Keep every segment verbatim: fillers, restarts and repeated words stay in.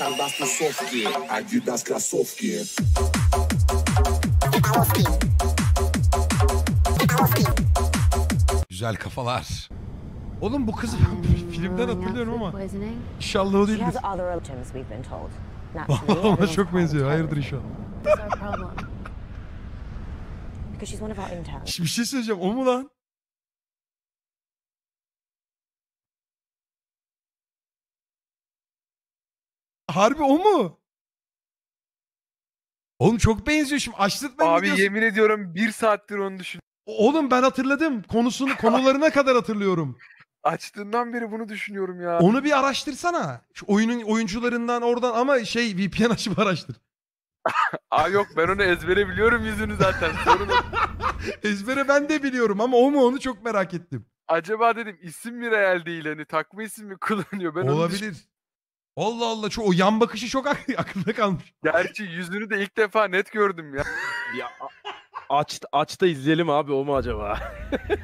Tandasz tusowki, Adidas krasówki. Güzel kafalar. Oğlum bu kızı filmden hatırlıyorum ama inşallah o She değildir. has other options, we've been told. Naturally, Ona everyone's çok benziyor. trying to Hayırdır tell inşallah. What's our problem? Because she's one of our interns. Şimdi bir şey söyleyeceğim. O mu lan? Harbi o mu? Oğlum çok benziyor şimdi. Açlıkla Abi videosu. yemin ediyorum bir saattir onu düşün. Oğlum ben hatırladım. Konusunu, konularına kadar hatırlıyorum. Açtığından beri bunu düşünüyorum ya. Onu bir araştırsana. Şu oyunun oyuncularından oradan ama şey V P N açıp araştır. Aa yok ben onu ezbere biliyorum yüzünü zaten. Sorun o. Ezbere ben de biliyorum ama o mu onu çok merak ettim. Acaba dedim isim mi real değil hani takma isim mi kullanıyor? Ben onu düşün- Olabilir. Allah Allah çok o yan bakışı çok ak- akılda kalmış. Gerçi yüzünü de ilk defa net gördüm ya. Ya a- aç aç da izleyelim abi, o mu acaba?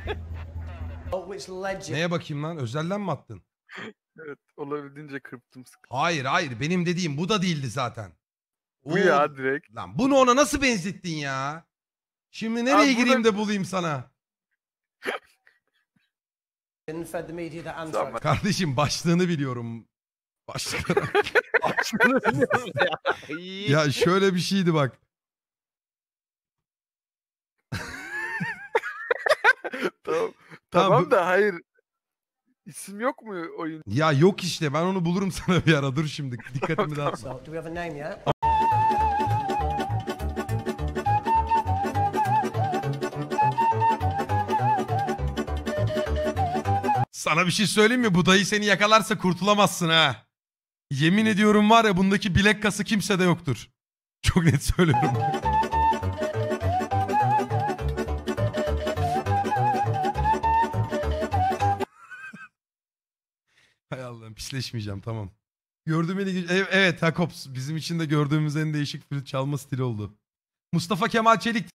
Neye bakayım lan? Özelden mi attın? Evet olabildiğince kırptım sık. Hayır hayır benim dediğim bu da değildi zaten. Bu Oo, ya direkt. Lan bunu ona nasıl benzettin ya? Şimdi nereye Abi bu gireyim da- de bulayım sana? Tamam. Kardeşim başlığını biliyorum. Başlıkları. ya. Ya şöyle bir şeydi bak. Tamam. Tamam, Tamam bu- da hayır. İsim yok mu oyun? Ya yok işte ben onu bulurum sana bir ara dur şimdi dikkatimi dağıtma. So, do we have a name yet? Sana bir şey söyleyeyim mi? Bu dayı seni yakalarsa kurtulamazsın ha. Yemin ediyorum var ya bundaki bilek kası kimsede yoktur. Çok net söylüyorum. Hay Allah'ım pisleşmeyeceğim tamam. Gördüğüm en ilginç... Evet, evet Hakops bizim için de gördüğümüz en değişik flüt çalma stili oldu. Mustafa Kemal Çelik